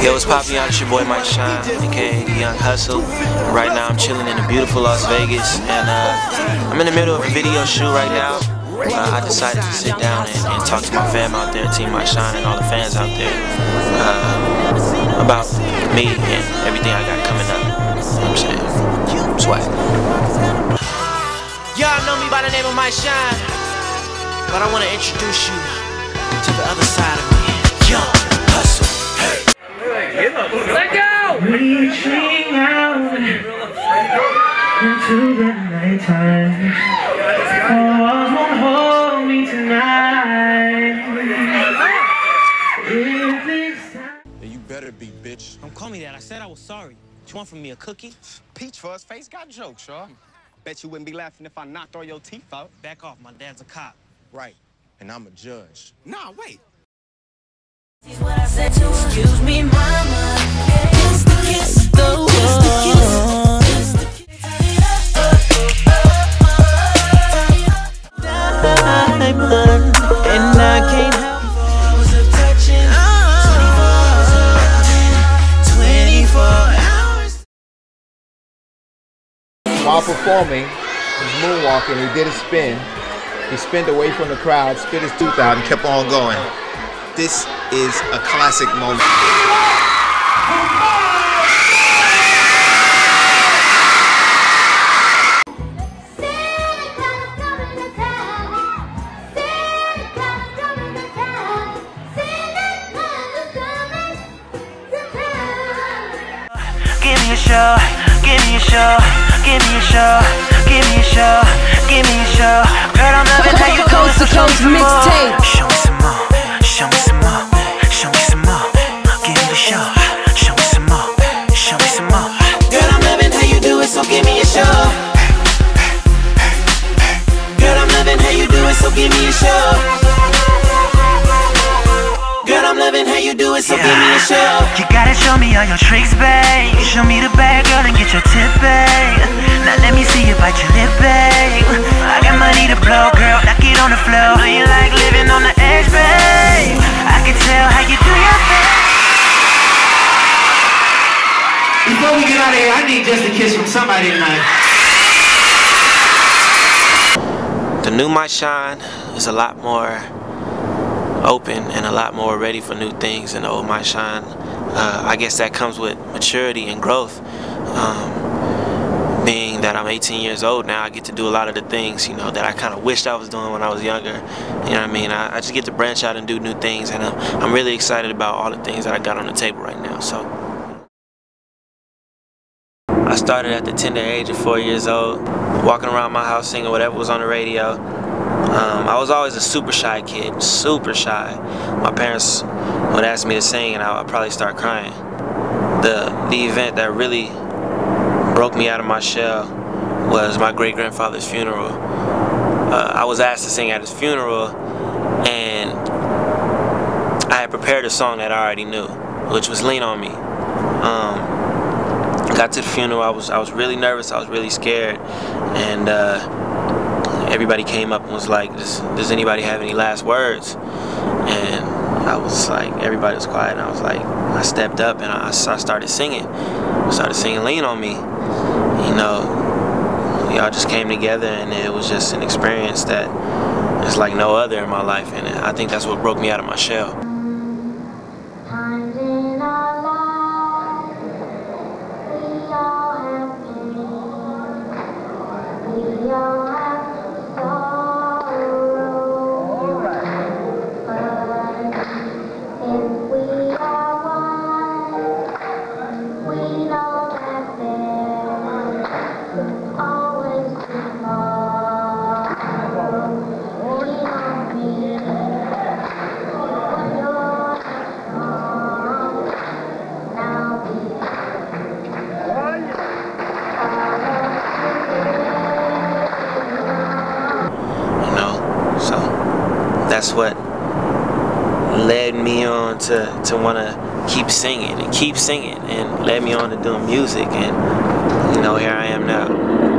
Yo, what's poppin', y'all? It's your boy Mishon, aka The Young Hustle. Right now I'm chilling in the beautiful Las Vegas, and I'm in the middle of a video shoot right now. I decided to sit down and talk to my fam out there, Team Mishon, and all the fans out there about me and everything I got coming up. You know what I'm saying? Swag. Y'all know me by the name of Mishon, but I want to introduce you to the other side of me. Young Hustle. Hey. Let go! Reaching out into the nighttime. Oh, hold me tonight. You better be, bitch. Don't call me that. I said I was sorry. What you want from me, a cookie? Peach for his face got jokes, Shaw. Bet you wouldn't be laughing if I knocked all your teeth out. Back off. My dad's a cop. Right. And I'm a judge. Nah, wait. What I said to her. Excuse me, mama. Kiss the kiss, the kiss, the kiss, the kiss. Diamond, and I can't help 24 hours of touching. 24 hours of loving. 24 hours. While performing, he's moonwalking, he did a spin. He spinned away from the crowd, spit his tooth out, and kept on going. This is a classic moment. Give me a show, give me a show, give me a show, give me a show, give me a show. Girl, I'm loving how you do it, so show me some more. Show me some more, show me some more, show me some more. Give me the show, show me some more, show me some more. Girl, I'm loving how you do it, so give me a show. Girl, I'm loving how you do it, so give me a show. Girl, I'm loving how you do it, so give me a show. You gotta show me all your tricks, babe. Show me the bag, girl, and get your tip, babe. Now let me see you bite your lip, babe. I got money to blow, girl, knock it on the floor. Do you like living on the edge, babe? I can tell how you do your thing. Before we get out of here, I need just a kiss from somebody tonight. The new Mishon is a lot more open and a lot more ready for new things than the old Mishon. I guess that comes with maturity and growth. Being that I'm 18 years old now, I get to do a lot of the things, you know, that I kind of wished I was doing when I was younger. You know what I mean? I just get to branch out and do new things, and I'm really excited about all the things that I got on the table right now. So I started at the tender age of 4 years old, walking around my house singing whatever was on the radio. I was always a super shy kid, super shy. My parents would ask me to sing and I would probably start crying. The event that really broke me out of my shell was my great-grandfather's funeral. I was asked to sing at his funeral, and I had prepared a song that I already knew, which was Lean on Me. Got to the funeral, I was really nervous, I was really scared, and everybody came up and was like, does anybody have any last words? And I was like, everybody was quiet, and I was like, I stepped up and I started singing. I started singing Lean on Me. You know, y'all just came together, and it was just an experience that is like no other in my life, and I think that's what broke me out of my shell. That's what led me on to want to keep singing and led me on to doing music, and you know, here I am now.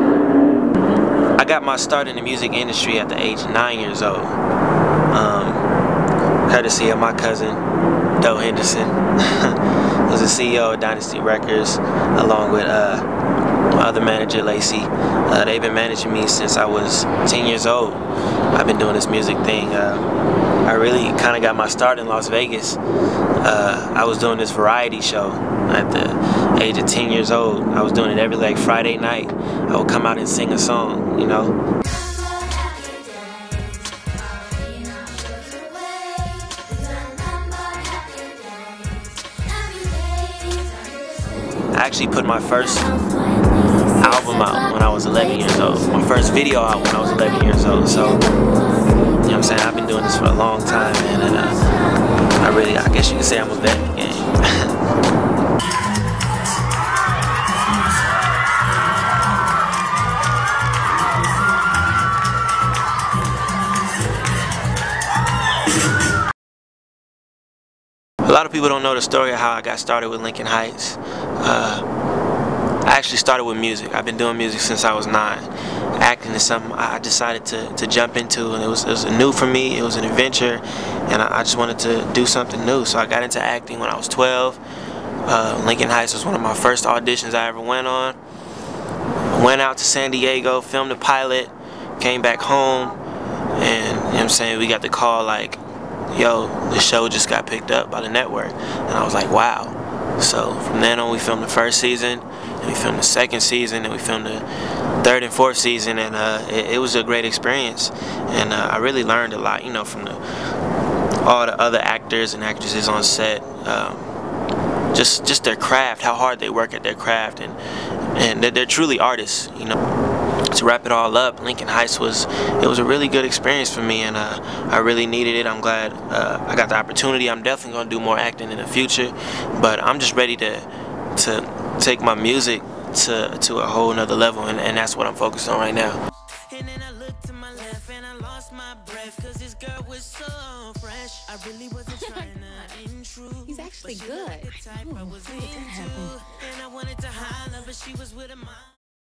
I got my start in the music industry at the age of 9 years old, courtesy of my cousin, Doe Henderson. was the CEO of Dynasty Records, along with my other manager, Lacey. They've been managing me since I was 10 years old. I've been doing this music thing. I really kind of got my start in Las Vegas. I was doing this variety show at the age of 10 years old. I was doing it every like Friday night. I would come out and sing a song, you know. I actually put my first album out when I was 11 years old. My first video out when I was 11 years old. So, you know what I'm saying? I've been doing this for a long time, man, and I guess you can say I'm a vet in the game. A lot of people don't know the story of how I got started with Lincoln Heights. I actually started with music. I've been doing music since I was 9. Acting is something I decided to jump into, and it was new for me. It was an adventure, and I just wanted to do something new. So I got into acting when I was 12. Lincoln Heights was one of my first auditions I ever went on. Went out to San Diego, filmed a pilot, came back home, and you know what I'm saying, we got the call like, yo, the show just got picked up by the network. And I was like, wow. So from then on, we filmed the first season, and we filmed the second season, and we filmed the third and fourth season, and it was a great experience. And I really learned a lot, you know, from all the other actors and actresses on set. Just their craft, how hard they work at their craft, and they're truly artists, you know. To wrap it all up, Lincoln Heights was a really good experience for me, and I really needed it. I'm glad I got the opportunity. I'm definitely gonna do more acting in the future, but I'm just ready to take my music to a whole nother level, and that's what I'm focused on right now. And then I looked to my left and I lost my breath, cause this girl was so fresh. I really wasn't trying to intrude. He's actually good. And I wanted to holler, but she was with a mom.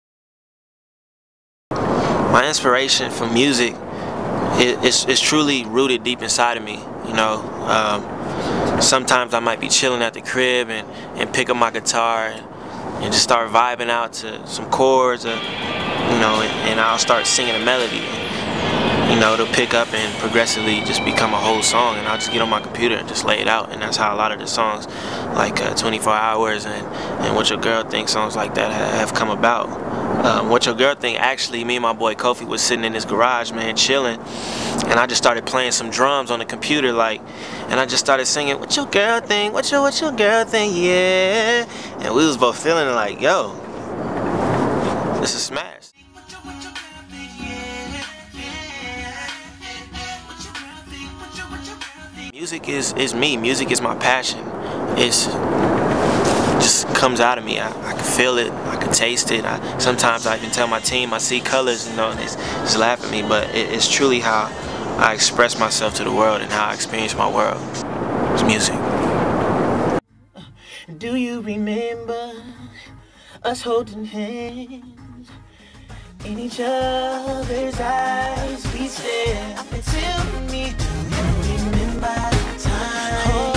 My inspiration for music is truly rooted deep inside of me, you know. Sometimes I might be chilling at the crib and pick up my guitar and just start vibing out to some chords, you know, and I'll start singing a melody. You know, it'll pick up and progressively just become a whole song, and I'll just get on my computer and just lay it out. And that's how a lot of the songs like 24 Hours and What Your Girl Think, songs like that have come about. What Your Girl Think, actually, me and my boy Kofi was sitting in his garage, man, chilling, and I just started playing some drums on the computer, like, and I just started singing, what your girl think, what your girl think, yeah, and we was both feeling it like, yo, this is smash. Music is me. Music is my passion. It's just comes out of me. I can feel it. I can taste it. Sometimes I even tell my team I see colors, you know, and they just laugh at me. But it's truly how I express myself to the world and how I experience my world. It's music. Do you remember us holding hands in each other's eyes? We said, tell me, do you remember the time?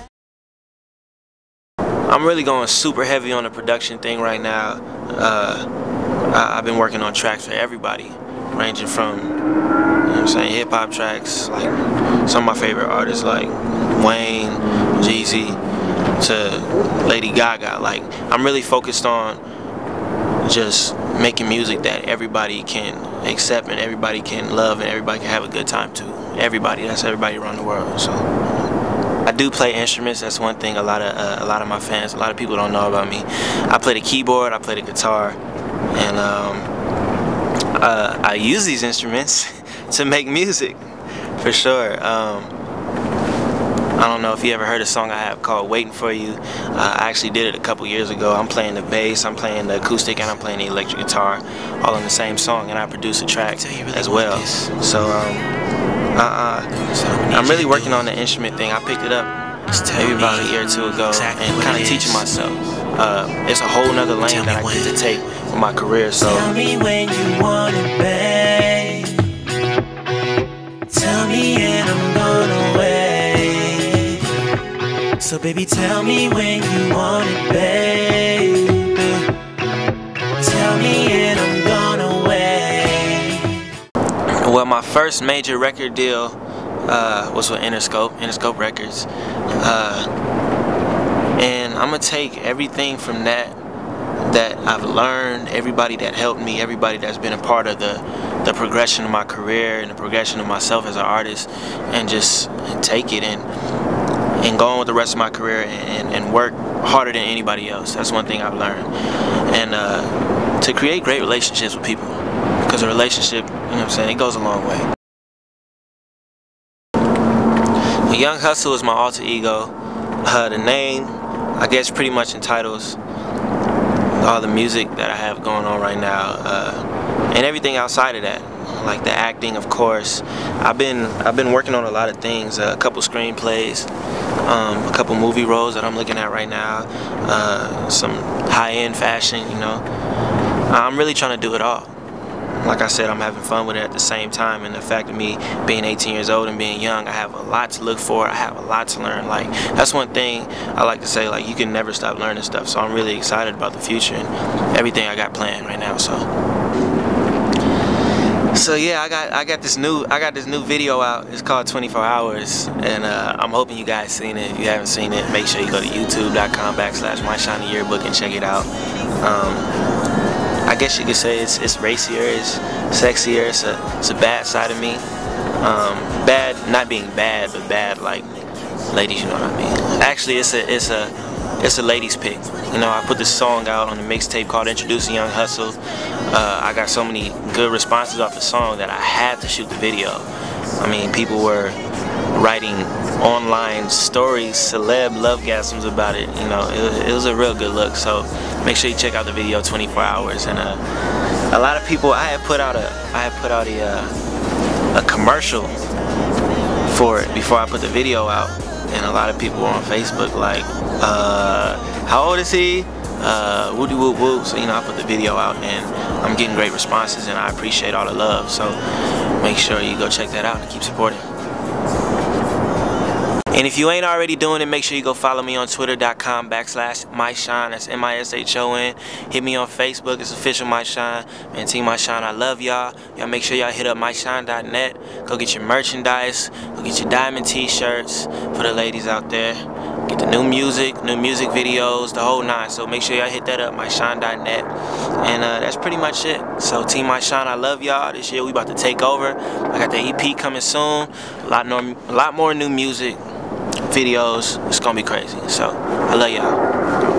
I'm really going super heavy on the production thing right now. I've been working on tracks for everybody, ranging from, you know what I'm saying, hip-hop tracks, like some of my favorite artists like Wayne, Jeezy, to Lady Gaga. Like, I'm really focused on just making music that everybody can accept and everybody can love and everybody can have a good time to. Everybody, that's everybody around the world. So I do play instruments. That's one thing a lot of my fans, a lot of people don't know about me. I play the keyboard, I play the guitar, and I use these instruments to make music, for sure. I don't know if you ever heard a song I have called Waiting For You. I actually did it a couple years ago. I'm playing the bass, I'm playing the acoustic, and I'm playing the electric guitar all in the same song, and I produce a track as well. So I'm really working on the instrument thing. I picked it up maybe about a year or two ago and kind of teaching myself. It's a whole nother lane that I get to take with my career. So tell me when you want it, babe. Tell me and I'm gonna wait. So baby, tell me when you want it, baby. Tell me and I'm gonna wait. Well, my first major record deal was with Interscope Records. And I'm gonna take everything from that I've learned, everybody that helped me, everybody that's been a part of the progression of my career and the progression of myself as an artist, and just take it and go on with the rest of my career and work harder than anybody else. That's one thing I've learned. And to create great relationships with people, because a relationship, you know what I'm saying, it goes a long way. Young Hustle is my alter ego. The name, I guess, pretty much entitles all the music that I have going on right now, and everything outside of that, like the acting, of course. I've been working on a lot of things, a couple screenplays, a couple movie roles that I'm looking at right now, some high-end fashion, you know. I'm really trying to do it all. Like I said, I'm having fun with it at the same time, and the fact of me being 18 years old and being young, I have a lot to look for, I have a lot to learn. Like, that's one thing I like to say, like, you can never stop learning stuff, so I'm really excited about the future and everything I got planned right now. So yeah, I got this new video out. It's called 24 Hours, and I'm hoping you guys seen it. If you haven't seen it, make sure you go to youtube.com/MyShinyYearbook and check it out. I guess you could say it's racier, it's sexier, it's a bad side of me. Bad, not being bad, but bad like ladies, you know what I mean. Actually, it's a ladies pick. You know, I put this song out on the mixtape called Introducing Young Hustle. I got so many good responses off the song that I had to shoot the video. I mean, people were writing online stories, celeb lovegasms about it. You know, it was a real good look. So make sure you check out the video 24 Hours. And a lot of people, I had put out a commercial for it before I put the video out, and a lot of people were on Facebook like, how old is he? Woody whoop whoop. So, you know, I put the video out and I'm getting great responses, and I appreciate all the love. So make sure you go check that out and keep supporting. And if you ain't already doing it, make sure you go follow me on twitter.com/MyShon. That's MISHON. Hit me on Facebook. It's official MyShon. Man, Team MyShon, I love y'all. Y'all make sure y'all hit up myshon.net. Go get your merchandise. Go get your diamond t-shirts for the ladies out there. Get the new music videos, the whole nine. So make sure y'all hit that up, myshon.net. And that's pretty much it. So Team MyShon, I love y'all. This year we about to take over. I got the EP coming soon. A lot more new music videos. It's gonna be crazy. So I love y'all.